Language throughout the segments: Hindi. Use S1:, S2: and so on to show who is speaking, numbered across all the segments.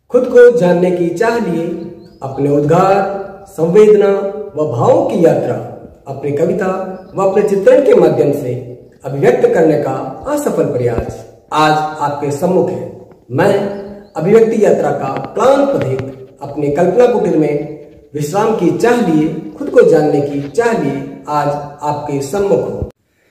S1: खुद को जानने की चाह लिए अपने उद्गार, संवेदना व भावों की यात्रा अपनी कविता व अपने चित्रण के माध्यम से अभिव्यक्त करने का असफल प्रयास आज आपके सम्मुख है। मैं अभिव्यक्ति यात्रा का क्लांत पथिक अपनी कल्पना कुटीर में विश्राम की चाह लिए, खुद को जानने की चाह लिए आज आपके सम्मुख हूँ।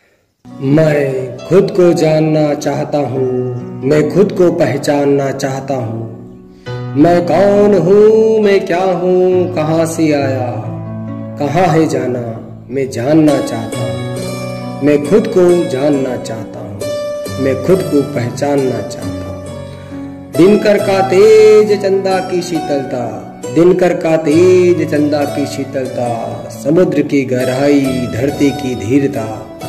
S1: मैं खुद को जानना चाहता हूँ, मैं खुद को पहचानना चाहता हूँ। मैं कौन हूँ, मैं क्या हूँ, कहाँ से आया, कहाँ है जाना, मैं जानना चाहता हूँ। मैं खुद को जानना चाहता हूँ, मैं खुद को पहचानना चाहता हूँ। दिनकर का तेज चंदा की शीतलता, दिनकर का तेज चंदा की शीतलता, समुद्र की गहराई, धरती की धीरता,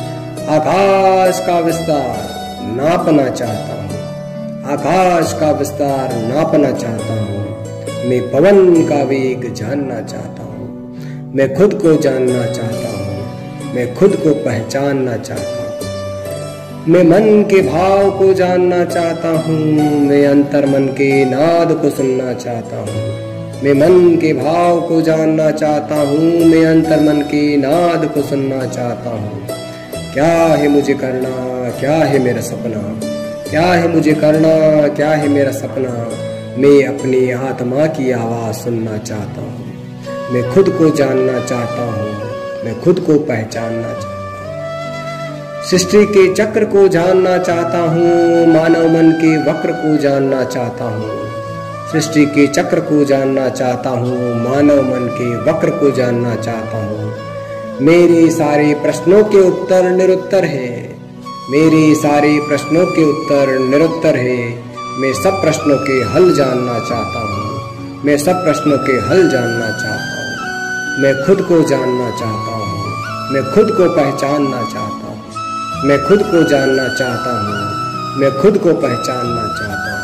S1: आकाश का विस्तार नापना चाहता हूँ। आकाश का विस्तार नापना चाहता हूँ। मैं पवन का वेग जानना चाहता हूँ। मैं खुद को जानना चाहता हूँ, मैं खुद को पहचानना चाहता हूँ। मैं मन के भाव को जानना चाहता हूँ, मैं अंतर मन के नाद को सुनना चाहता हूँ। मैं मन के भाव को जानना चाहता हूँ, मैं अंतर मन के नाद को सुनना चाहता हूँ। क्या है मुझे करना, क्या है मेरा सपना, क्या है मुझे करना, क्या है मेरा सपना। मैं अपनी आत्मा की आवाज़ सुनना चाहता हूँ। मैं खुद को जानना चाहता हूँ, मैं खुद को पहचानना चाहता हूँ। सृष्टि के चक्र को जानना चाहता हूँ, मानव मन के वक्र को जानना चाहता हूँ। सृष्टि के चक्र को जानना चाहता हूँ, मानव मन के वक्र को जानना चाहता हूँ। मेरे सारे प्रश्नों के उत्तर निरुत्तर है, मेरे सारे प्रश्नों के उत्तर निरुत्तर है। मैं सब प्रश्नों के हल जानना चाहता हूँ, मैं सब प्रश्नों के हल जानना चाहता हूँ। मैं खुद को जानना चाहता हूँ, मैं खुद को पहचानना चाहता हूँ। मैं खुद को जानना चाहता हूँ, मैं खुद को पहचानना चाहता हूँ।